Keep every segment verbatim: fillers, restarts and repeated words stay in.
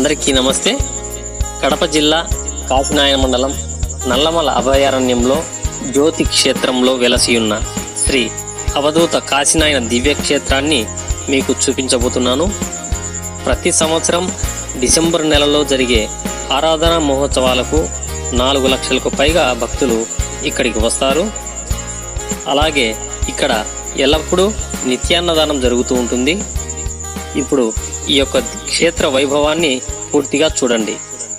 అందరికీ నమస్తే. కడప జిల్లా కాశీనాయన మండలం నల్లమల అభయారణ్యంలో జ్యోతి క్షేత్రంలో వెలసియున్న శ్రీ అవధూత కాశీనాయన దివ్యక్షేత్రాన్ని మీకు చూపించబోతున్నాను. ప్రతి సంవత్సరం డిసెంబర్ నెలలో జరిగే ఆరాధన మహోత్సవాలకు నాలుగు లక్షలకు పైగా భక్తులు ఇక్కడికి వస్తారు. అలాగే ఇక్కడ ఎల్లప్పుడూ నిత్యాన్నదానం జరుగుతూ ఉంటుంది. ఇప్పుడు ఈ యొక్క క్షేత్ర వైభవాన్ని పూర్తిగా చూడండి.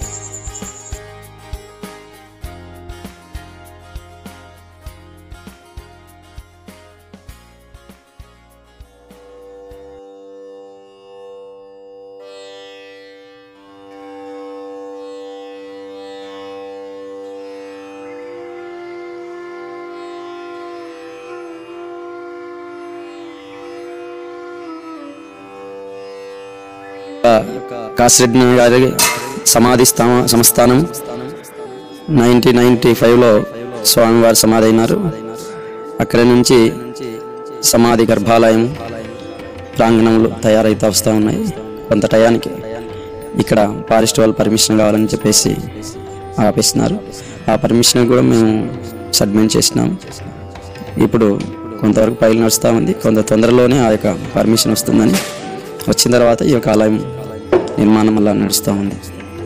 కాశీనాయన గారి సమాధి స్థాన సంస్థానం నైన్టీన్ నైన్టీ ఫైవ్లో స్వామివారు సమాధి అయినారు. అక్కడి నుంచి సమాధి గర్భాలయం ప్రాంగణంలో తయారైతే వస్తూ ఉన్నాయి. కొంత టయానికి ఇక్కడ ఫారెస్ట్ వాళ్ళు పర్మిషన్ కావాలని చెప్పేసి ఆపేస్తున్నారు. ఆ పర్మిషన్ కూడా మేము సబ్మిట్ చేసినాం. ఇప్పుడు కొంతవరకు పైలు నడుస్తూ ఉంది. కొంత తొందరలోనే ఆ యొక్క పర్మిషన్ వస్తుందని, వచ్చిన తర్వాత ఈ యొక్క ఆలయం నిర్మాణం అలా నడుస్తూ ఉంది.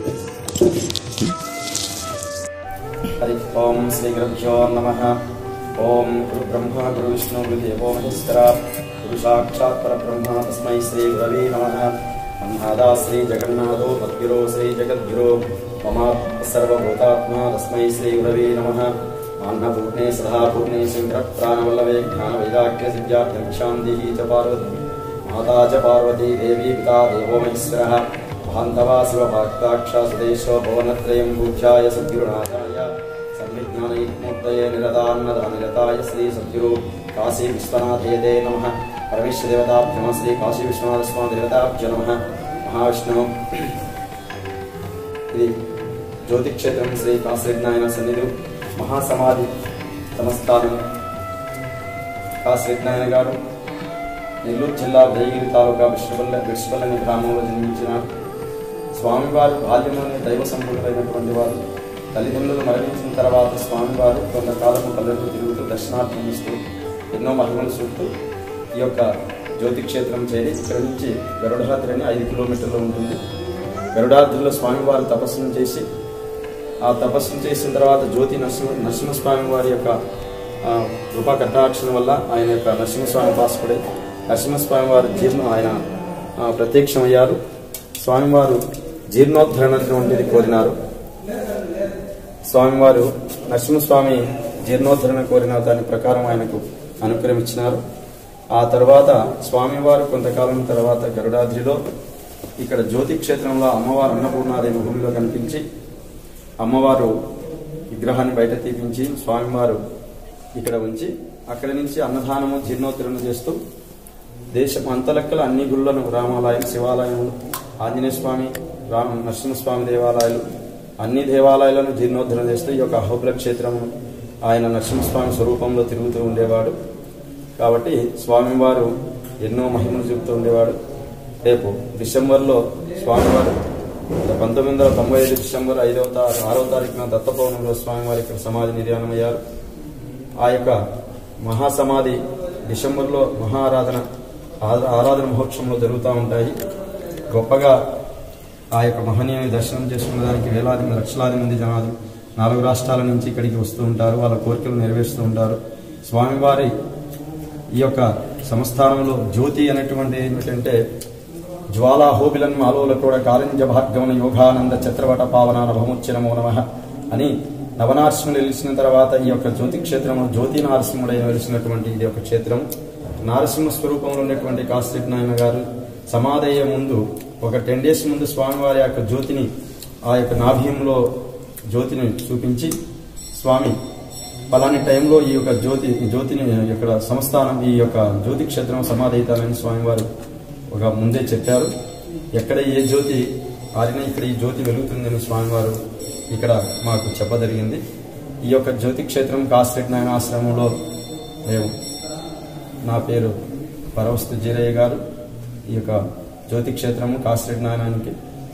హరి ఓం శ్రీ గురుభ్యో నమః. ఓం గురు బ్రహ్మ గురు విష్ణు గురు దేవో మహేశ్వర గురు సాక్షాత్ పరబ్రహ్మ తస్మై శ్రీ గురవే నమః. అన్నాదా శ్రీ జగన్నాథో మద్గురో శ్రీ జగద్గురో మమ సర్వభూతాత్మా తస్మై శ్రీ గురవే నమః. అన్నపూర్ణే సదాపూర్ణే శంకర ప్రాణవల్లభే జ్ఞాన వైరాగ్య సిద్ధ్యార్థం శాంతి చ పార్వతి మాతా చ పార్వతీ దేవీ పితా దేవో మహేశ్వరః. మహాంతవా శివభక్తాక్ష సుదేశో భువనత్రయం పూజ్యాయ సద్గురునాథాయ సన్విజ్ఞానైర్మూర్తయే నిరతాన్నద నిరతాయ శ్రీ సద్గురు కాశీ విశ్వనాథే నమః. పరమేశ్వరదేవతాభ్యమ శ్రీ కాశీ విశ్వనాథ స్వామి దేవతాభ్య నమః. మహావిష్ణువు ఇది జ్యోతిక్షేత్రం శ్రీ కాశీనాయన సన్నిధి మహాసమాధి సంస్థానం. కాశీనాయన గారు నెల్లూరు జిల్లా ఉదయగిరి తాలూకా విశ్వపల్ల విశ్వపల్లని గ్రామంలో జన్మించినారు. స్వామివారు బాల్యంలోనే దైవ సంపూర్ణమైనటువంటి వారు. తల్లిదండ్రులు మరణించిన తర్వాత స్వామివారు కొంతకాలము పల్లెలకు తిరుగుతూ దర్శనార్థం ఇస్తూ ఎన్నో మహిమలు చూపుతూ ఈ యొక్క జ్యోతిక్షేత్రం చేరి ఇక్కడ నుంచి గరుడాద్రి అని ఐదు కిలోమీటర్లు ఉంటుంది. గరుడాద్రిలో స్వామివారు తపస్సును చేసి ఆ తపస్సును చేసిన తర్వాత జ్యోతి నరసింహ నరసింహస్వామి వారి యొక్క కృపా కటాక్షణ వల్ల ఆయన యొక్క నరసింహస్వామి పాసుకుడే నరసింహస్వామి వారు జీర్ణ ఆయన ప్రత్యక్షమయ్యారు. స్వామివారు జీర్ణోద్ధరణటువంటిది కోరినారు. స్వామివారు నరసింహస్వామి జీర్ణోద్ధరణ కోరిన దాని ప్రకారం ఆయనకు అనుగ్రహించినారు. ఆ తర్వాత స్వామివారు కొంతకాలం తర్వాత గరుడాద్రిలో ఇక్కడ జ్యోతి క్షేత్రంలో అమ్మవారు అన్నపూర్ణాదేవి భూమిలో కనిపించి అమ్మవారు విగ్రహాన్ని బయట తీపించి స్వామివారు ఇక్కడ ఉంచి అక్కడి నుంచి అన్నదానము జీర్ణోద్ధరణ చేస్తూ దేశం అంతలెక్కల అన్ని గుళ్ళను రామాలయం శివాలయములు ఆంజనేయ స్వామి రామ నరసింహస్వామి దేవాలయాలు అన్ని దేవాలయాలను జీర్ణోద్ధరణ చేస్తూ ఈ యొక్క అహోబిల క్షేత్రము ఆయన నరసింహస్వామి స్వరూపంలో తిరుగుతూ ఉండేవాడు. కాబట్టి స్వామివారు ఎన్నో మహిమలు చెబుతూ ఉండేవాడు. రేపు డిసెంబర్లో స్వామివారు పంతొమ్మిది వందల తొంభై ఐదు డిసెంబర్ ఐదవ తారీఖు ఆరవ తారీఖున దత్తపౌర్ణమిలో స్వామివారి ఇక్కడ సమాధి నిర్యాణమయ్యారు. ఆ యొక్క మహాసమాధి డిసెంబర్లో మహాఆరాధన ఆరాధన మహోత్సవంలో జరుగుతూ ఉంటాయి. గొప్పగా ఆ యొక్క మహనీయుని దర్శనం చేసుకున్న దానికి వేలాది లక్షలాది మంది జనాలు నాలుగు రాష్ట్రాల నుంచి ఇక్కడికి వస్తూ ఉంటారు. వాళ్ళ కోరికలు నెరవేరుస్తూ ఉంటారు. స్వామివారి ఈ యొక్క సంస్థానంలో జ్యోతి అనేటువంటి ఏమిటంటే జ్వాలాహోబిలన్ మాలోల కూడా కారంజ భార్గవన యోగానంద చత్రవట పావనాన భముచ్చనమో నమః అని నవనారసింహుడు వెలిసిన తర్వాత ఈ యొక్క జ్యోతి క్షేత్రంలో జ్యోతి నారసింహుడై వెలిసినటువంటి ఇది ఒక క్షేత్రం. నారసింహ స్వరూపంలో ఉన్నటువంటి కాశీనాయన గారు సమాధయ్యే ముందు ఒక టెన్ డేస్ ముందు స్వామివారి యొక్క జ్యోతిని ఆ యొక్క నాభ్యంలో జ్యోతిని చూపించి స్వామి పలాని టైంలో ఈ యొక్క జ్యోతి జ్యోతిని ఇక్కడ సంస్థానం ఈ యొక్క జ్యోతి క్షేత్రం సమాధయితానని స్వామివారు ఒక ముందే చెప్పారు. ఎక్కడ ఏ జ్యోతి ఆరినా ఇక్కడ ఈ జ్యోతి వెలుగుతుందని స్వామివారు ఇక్కడ మాకు చెప్పదరిగింది. ఈ యొక్క జ్యోతి క్షేత్రం కాశీనాయన ఆశ్రమంలో మేము నా పేరు పరవస్తు జీరయ్య గారు. ఈ యొక్క జ్యోతి క్షేత్రము కాశీనాయనానికి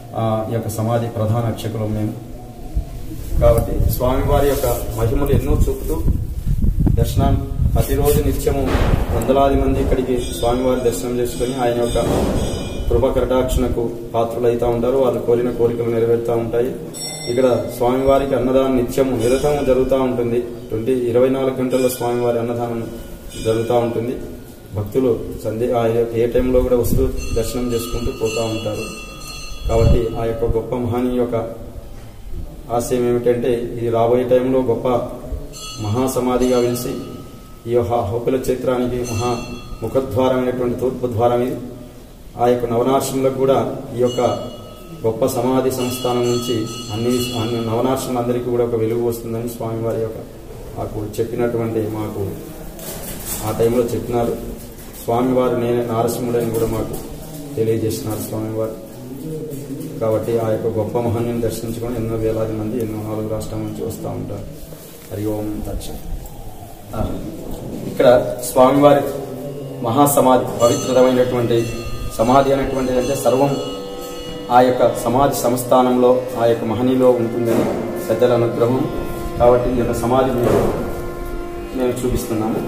ఆ యొక్క సమాధి ప్రధాన అర్చకులు మేము. కాబట్టి స్వామివారి యొక్క మహిమలు ఎన్నో చూపుతూ దర్శనం ప్రతిరోజు నిత్యము వందలాది మంది ఇక్కడికి స్వామివారి దర్శనం చేసుకుని ఆయన యొక్క కృప కటాక్షణకు పాత్రులైతా ఉంటారు. వాళ్ళు కోరిన కోరికలు నెరవేరుతూ ఉంటాయి. ఇక్కడ స్వామివారికి అన్నదానం నిత్యము నిరతము జరుగుతూ ఉంటుంది. ట్వంటీ ఇరవై నాలుగు గంటల్లో స్వామివారి అన్నదానం జరుగుతూ ఉంటుంది. భక్తులు సందే ఆ ఏ టైంలో కూడా వస్తూ దర్శనం చేసుకుంటూ పోతూ ఉంటారు. కాబట్టి ఆ యొక్క గొప్ప మహనీయ యొక్క ఆశయం ఏమిటంటే ఇది రాబోయే టైంలో గొప్ప మహాసమాధిగా వెలిసి ఈ యొక్క హోపిల క్షేత్రానికి మహా ముఖద్వారమైనటువంటి తూర్పు ద్వారం ఇది. ఆ యొక్క నవనార్షములకు కూడా ఈ యొక్క గొప్ప సమాధి సంస్థానం నుంచి అన్ని అన్ని నవనార్షములందరికీ కూడా ఒక వెలుగు వస్తుందని స్వామివారి యొక్క మాకు చెప్పినటువంటి మాకు ఆ టైంలో చెప్పినారు. స్వామివారు నేనే నారసింహుడని కూడా మాకు తెలియజేస్తున్నారు స్వామివారు. కాబట్టి ఆ యొక్క గొప్ప మహనీయుని దర్శించుకొని ఎన్నో వేలాది మంది ఎన్నో నాలుగు రాష్ట్రాల నుంచి వస్తూ ఉంటారు. హరి ఓం తత్సత్. ఇక్కడ స్వామివారి మహాసమాధి పవిత్రమైనటువంటి సమాధి అనేటువంటిది అంటే సర్వం ఆ యొక్క సమాధి సంస్థానంలో ఆ యొక్క మహనీయులో ఉంటుందని పెద్దల అనుగ్రహం. కాబట్టి ఈ యొక్క సమాధి మేము మేము చూపిస్తున్నాము.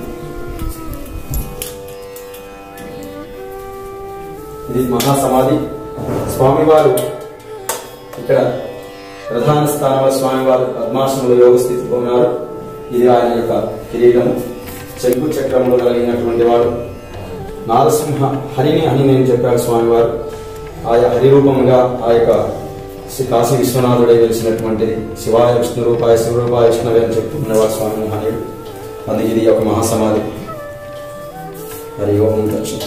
ఇది మహాసమాధి. స్వామివారు ఇక్కడ ప్రధాన స్థానంలో స్వామివారు పద్మాసనంలో యోగ స్థితిలో ఉన్నారు. ఇది ఆయన యొక్క కిరీటము. శంకు చక్రంలో కలిగినటువంటి వాడు నారసింహ హరిని అని నేను చెప్పాను స్వామివారు. ఆయా హరి రూపంగా ఆ యొక్క కాశీ విశ్వనాథుడే వెలిసినటువంటిది. శివాయ విష్ణు రూపాయ శివరూపాయ విష్ణువే అని చెప్పుకునేవాడు స్వామి మహనీయుడు. అందుకే ఇది ఒక మహాసమాధి. హరి ఓం దర్శనం.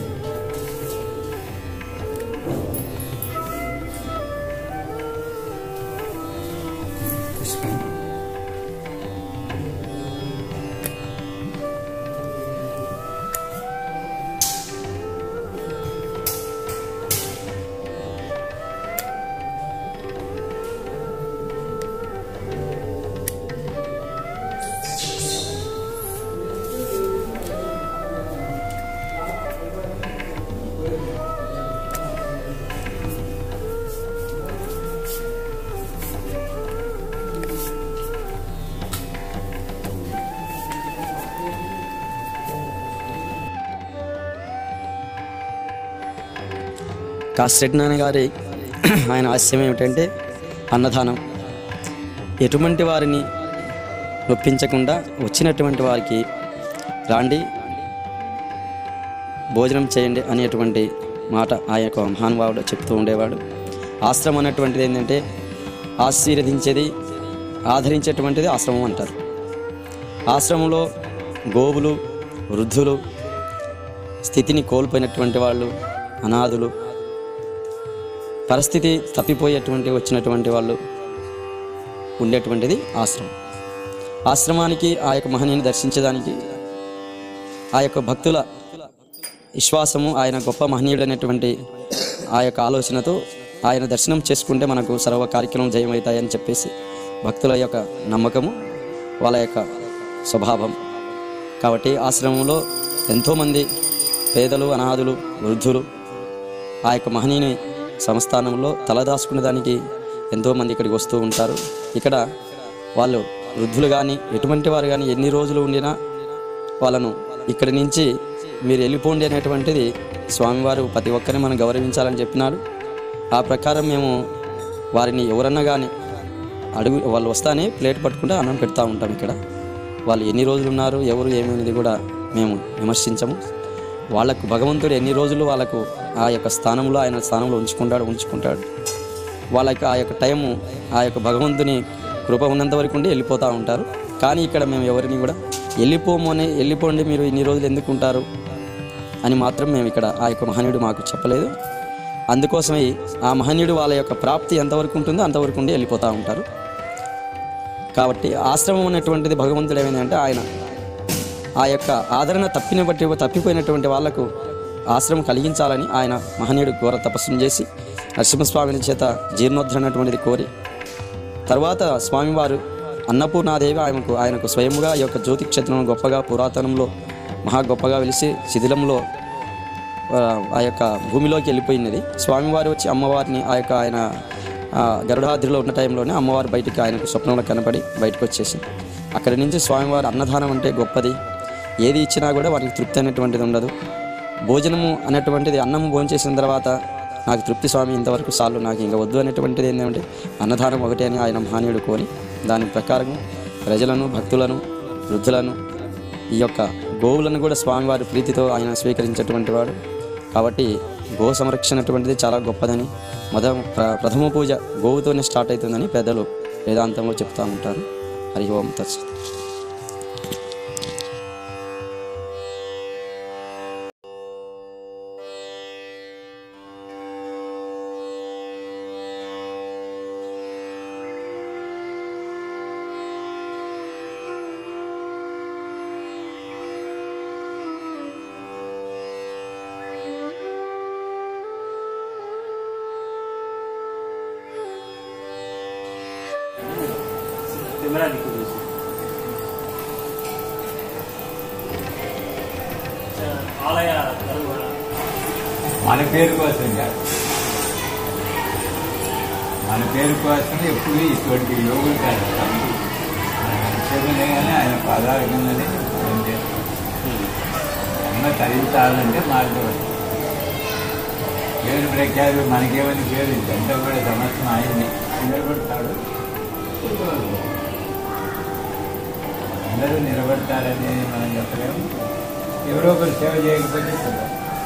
కాశీరెడ్డి నాన్న గారి ఆయన ఆశయం ఏమిటంటే అన్నదానం. ఎటువంటి వారిని నొప్పించకుండా వచ్చినటువంటి వారికి రాండి భోజనం చేయండి అనేటువంటి మాట ఆ యొక్క మహానుభావుడు చెప్తూ ఉండేవాడు. ఆశ్రమం అన్నటువంటిది ఏంటంటే ఆశీర్వదించేది ఆదరించేటువంటిది ఆశ్రమం అంటారు. ఆశ్రమంలో గోవులు, వృద్ధులు, స్థితిని కోల్పోయినటువంటి వాళ్ళు, అనాథులు, పరిస్థితి తప్పిపోయేటువంటి వచ్చినటువంటి వాళ్ళు ఉండేటువంటిది ఆశ్రమం. ఆశ్రమానికి ఆ యొక్క మహనీయుని దర్శించడానికి ఆ యొక్క భక్తుల విశ్వాసము, ఆయన గొప్ప మహనీయుడు అనేటువంటి ఆ యొక్క ఆలోచనతో ఆయన దర్శనం చేసుకుంటే మనకు సర్వ కార్యక్రమం జయమవుతాయని చెప్పేసి భక్తుల యొక్క నమ్మకము, వాళ్ళ యొక్క స్వభావం. కాబట్టి ఆశ్రమంలో ఎంతోమంది పేదలు, అనాథులు, వృద్ధులు ఆ యొక్క మహనీయుని సంస్థానంలో తలదాచుకునే దానికి ఎంతోమంది ఇక్కడికి వస్తూ ఉంటారు. ఇక్కడ వాళ్ళు వృద్ధులు కానీ ఎటువంటి వారు కానీ ఎన్ని రోజులు ఉండినా వాళ్ళను ఇక్కడి నుంచి మీరు వెళ్ళిపోండి అనేటువంటిది స్వామివారు ప్రతి ఒక్కరిని మనం గౌరవించాలని చెప్పినాడు. ఆ ప్రకారం మేము వారిని ఎవరన్నా కానీ అడుగు వాళ్ళు వస్తానే ప్లేట్ పట్టుకుంటే అన్నం పెడతా ఉంటాం. ఇక్కడ వాళ్ళు ఎన్ని రోజులు ఉన్నారు, ఎవరు ఏమైనది కూడా మేము విమర్శించము. వాళ్ళకు భగవంతుడు ఎన్ని రోజులు వాళ్ళకు ఆ యొక్క స్థానంలో ఆయన స్థానంలో ఉంచుకుంటాడు ఉంచుకుంటాడు వాళ్ళకి ఆ యొక్క టైము ఆ యొక్క భగవంతుని కృప ఉన్నంత వరకు ఉండి వెళ్ళిపోతూ ఉంటారు. కానీ ఇక్కడ మేము ఎవరిని కూడా వెళ్ళిపోము అని వెళ్ళిపోండి మీరు ఇన్ని రోజులు ఎందుకు ఉంటారు అని మాత్రం మేము ఇక్కడ ఆ యొక్క మహనీయుడు మాకు చెప్పలేదు. అందుకోసమే ఆ మహనీయుడు వాళ్ళ యొక్క ప్రాప్తి ఎంతవరకు ఉంటుందో అంతవరకు ఉండి వెళ్ళిపోతూ ఉంటారు. కాబట్టి ఆశ్రమం అనేటువంటిది భగవంతుడు ఏమైందంటే ఆయన ఆ యొక్క ఆదరణ తప్పిన బట్టి తప్పిపోయినటువంటి వాళ్లకు ఆశ్రమం కలిగించాలని ఆయన మహనీయుడు ఘోర తపస్సును చేసి నరసింహస్వామిని చేత జీర్ణోద్ధరణ అనేటువంటిది కోరి తర్వాత స్వామివారు అన్నపూర్ణాదేవి ఆయనకు ఆయనకు స్వయముగా ఈ యొక్క జ్యోతి క్షేత్రం గొప్పగా పురాతనంలో మహా గొప్పగా వెలిసి శిథిలంలో ఆ యొక్క భూమిలోకి వెళ్ళిపోయినది. స్వామివారు వచ్చి అమ్మవారిని ఆ యొక్క ఆయన గరుడాద్రిలో ఉన్న టైంలోనే అమ్మవారు బయటికి ఆయనకు స్వప్నంలో కనపడి బయటకు వచ్చేసి అక్కడి నుంచి స్వామివారు అన్నదానం అంటే గొప్పది, ఏది ఇచ్చినా కూడా వారికి తృప్తి అనేటువంటిది ఉండదు. భోజనము అనేటువంటిది అన్నము భోజనం చేసిన తర్వాత నాకు తృప్తి స్వామి ఇంతవరకు చాలు, నాకు ఇంకా వద్దు అనేటువంటిది ఏంటంటే అన్నదానం ఒకటే అని ఆయన మహనీయుడు కోరి దాని ప్రకారం ప్రజలను, భక్తులను, వృద్ధులను, ఈ యొక్క గోవులను కూడా స్వామివారి ప్రీతితో ఆయన స్వీకరించేటువంటి వాడు. కాబట్టి గో సంరక్షణ అటువంటిది చాలా గొప్పదని, మొదట ప్రథమ పూజ గోవుతోనే స్టార్ట్ అవుతుందని పెద్దలు వేదాంతంలో చెప్తూ ఉంటారు. హరి ఓం తత్సత్. మన పేరు కోసం కాదు, మన పేరు కోసం ఎప్పుడు ఇటువంటి యోగులు కాదు కానీ ఆయన పాదాలనే అమ్మ తరిగితాలంటే మార్గం. పేరు ప్రఖ్యాలు మనకేమని పేరు ఇదంతా కూడా సమస్తం ఆయన్ని నిలబడతాడు. అందరూ నిలబడతారని మనం చెప్పలేము. ఎవరో ఒకరు సేవ చేయకపోతే కదా.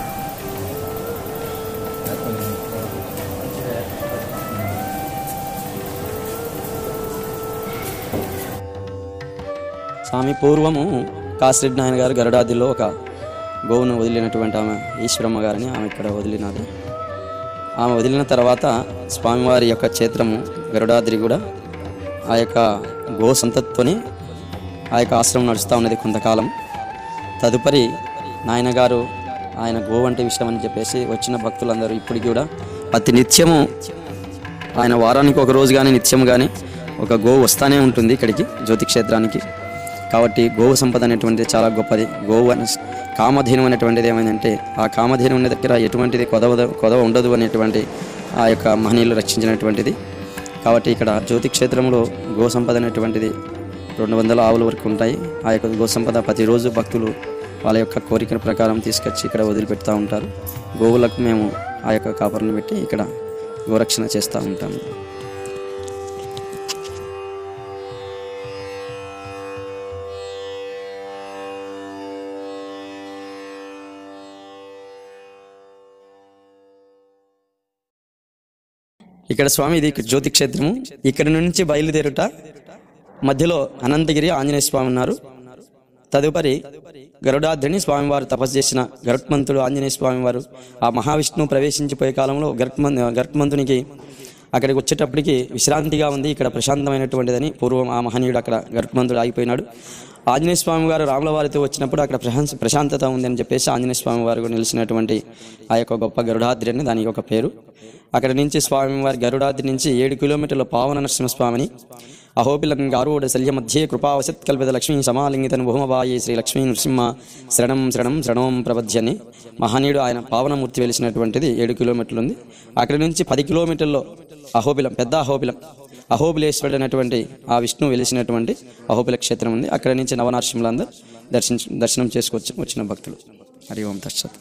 స్వామి పూర్వము కాసిరెడ్డి నాయన గారు గరుడాద్రిలో ఒక గోవును వదిలినటువంటి ఆమె ఈశ్వరమ్మ గారిని ఆమె ఇక్కడ వదిలినది. ఆమె వదిలిన తర్వాత స్వామివారి యొక్క క్షేత్రము గరుడాద్రి కూడా ఆ యొక్క గో సంతతితోనే ఆ యొక్క ఆశ్రమం నడుస్తూ ఉన్నది కొంతకాలం. తదుపరి నాయన గారు ఆయన గోవు అంటే విషయం అని చెప్పేసి వచ్చిన భక్తులందరూ ఇప్పటికి కూడా ప్రతి నిత్యము ఆయన వారానికి ఒక రోజు కానీ నిత్యం కానీ ఒక గోవు వస్తూనే ఉంటుంది ఇక్కడికి జ్యోతి క్షేత్రానికి. కాబట్టి గోవు సంపద అనేటువంటిది చాలా గొప్పది. గోవు అనే కామధేను అనేటువంటిది ఏమైందంటే ఆ కామధేను ఉన్న దగ్గర ఎటువంటిది కొదవ కొదవ ఉండదు అనేటువంటి ఆ యొక్క మహనీయులు రక్షించినటువంటిది. కాబట్టి ఇక్కడ జ్యోతి క్షేత్రంలో గో సంపద అనేటువంటిది రెండు వందల ఆవుల వరకు ఉంటాయి. ఆ యొక్క గో సంపద ప్రతిరోజు భక్తులు వాళ్ళ యొక్క కోరికల ప్రకారం తీసుకొచ్చి ఇక్కడ వదిలిపెడుతూ ఉంటారు. గోవులకు మేము ఆ యొక్క కాపర్లను పెట్టి ఇక్కడ గోరక్షణ చేస్తూ ఉంటాము. ఇక్కడ స్వామి ఇది జ్యోతి క్షేత్రము. ఇక్కడ నుంచి బయలుదేరుట మధ్యలో అనంతగిరి ఆంజనేయ స్వామి ఉన్నారు. తదుపరి గరుడాద్రిని స్వామివారు తపస్సు చేసిన గరుత్మంతుడు ఆంజనేయ స్వామివారు ఆ మహావిష్ణువు ప్రవేశించిపోయే కాలంలో గరుత్మం గరుత్మంతునికి అక్కడికి వచ్చేటప్పటికి విశ్రాంతిగా ఉంది, ఇక్కడ ప్రశాంతమైనటువంటిదని పూర్వం ఆ మహనీయుడు అక్కడ గరుత్మంతుడు ఆగిపోయినాడు. ఆంజనేయ స్వామి వారు రాముల వారితో వచ్చినప్పుడు అక్కడ ప్రశాంత ప్రశాంతత ఉందని చెప్పేసి ఆంజనేయ స్వామి వారు నిలిచినటువంటి ఆ యొక్క గొప్ప గరుడాద్రి అని దానికి ఒక పేరు. అక్కడ నుంచి స్వామివారి గరుడాద్రి నుంచి ఏడు కిలోమీటర్ల పావన నరసింహస్వామిని అహోబిలం గారూఢ శల్య మధ్యే కృపావశత్ కల్పిత లక్ష్మీ సమాలింగితను భూమబాయి శ్రీ లక్ష్మీ నృసింహ శరణం శరణం శరణం ప్రపద్యని మహనీయుడు ఆయన పావనమూర్తి వెలిసినటువంటిది ఏడు కిలోమీటర్లు ఉంది. అక్కడి నుంచి పది కిలోమీటర్లో అహోబిలం పెద్ద అహోబిలం అహోబిలేశ్వరుడు అనేటువంటి ఆ విష్ణువు వెలిసినటువంటి అహోబిల క్షేత్రం ఉంది. అక్కడి నుంచి నవనార్సింహులందరూ దర్శించ దర్శనం చేసుకొచ్చి వచ్చిన భక్తులు. హరి ఓం తత్సత్.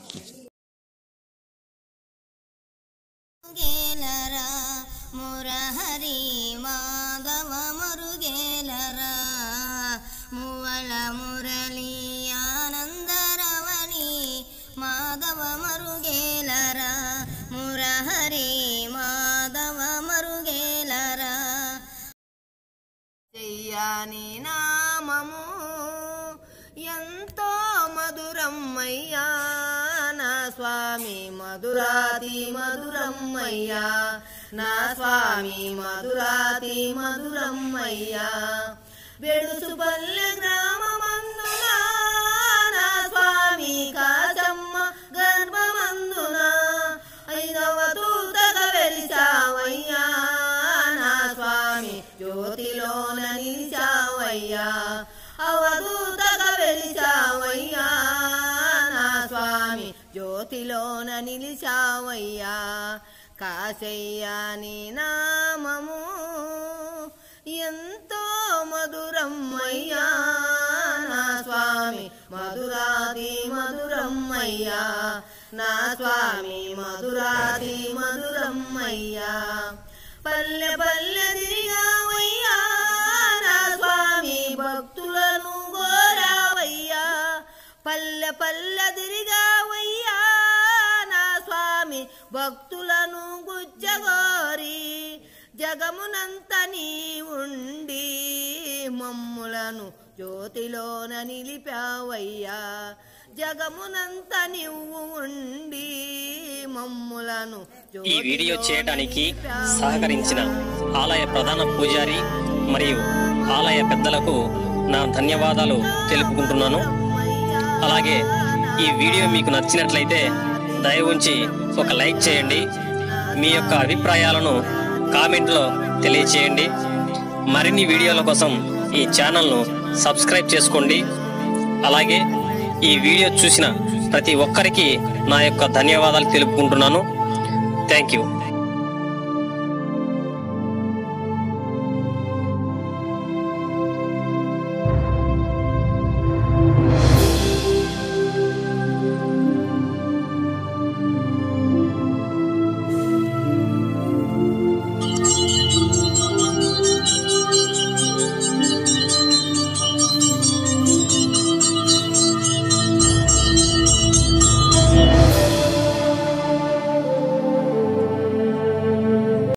చెయ్యాని నామము ఎంతో మధురమ్మయ్యా నా స్వామి మధురాతి మధురమ్మయ్యా నా స్వామి మధురాతి మధురమ్మయ్యా వెడుసుపల్లె గ్రామమందున నా స్వామి కాచమ్మ గర్భమందున ఐదవ దూతగా వెలిసావయ్యా నా స్వామి జ్యోతిలోన నిలిచావయ్యా అవధూతగా వెలిచావయ్యా నా స్వామి జ్యోతి జ్యోతిలోన నిలిచావయ్యా కాశయ్యా నీ నామము ఎంతో మధురమ్మయ్యా నా స్వామి మధురాది మధురమ్మయ్యా నా స్వామి మధురాది మధురమ్మయ్యా పల్లె పల్లె తిరిగావయ్యా నా స్వామి భక్తులను గోరావయ్యా పల్లె పల్లె తిరిగావయ్యా నా స్వామి భక్తులను గుజ్జగోరి జగమునంత నీ ఉండి మమ్ములను జ్యోతిలోన నిలిపావయ్యా జగమునంత నీవు ఉండి మమ్ములను ఈ వీడియో చేయడానికి సహకరించిన ఆలయ ప్రధాన పూజారి మరియు ఆలయ పెద్దలకు నా ధన్యవాదాలు తెలుపుకుంటున్నాను. అలాగే ఈ వీడియో మీకు నచ్చినట్లయితే దయ ఉంచి ఒక లైక్ చేయండి. మీ యొక్క అభిప్రాయాలను కామెంట్లో తెలియచేయండి. మరిన్ని వీడియోల కోసం ఈ ఛానల్ను సబ్స్క్రైబ్ చేసుకోండి. అలాగే ఈ వీడియో చూసిన ప్రతి ఒక్కరికి నా యొక్క ధన్యవాదాలు తెలుపుకుంటున్నాను. Thank you.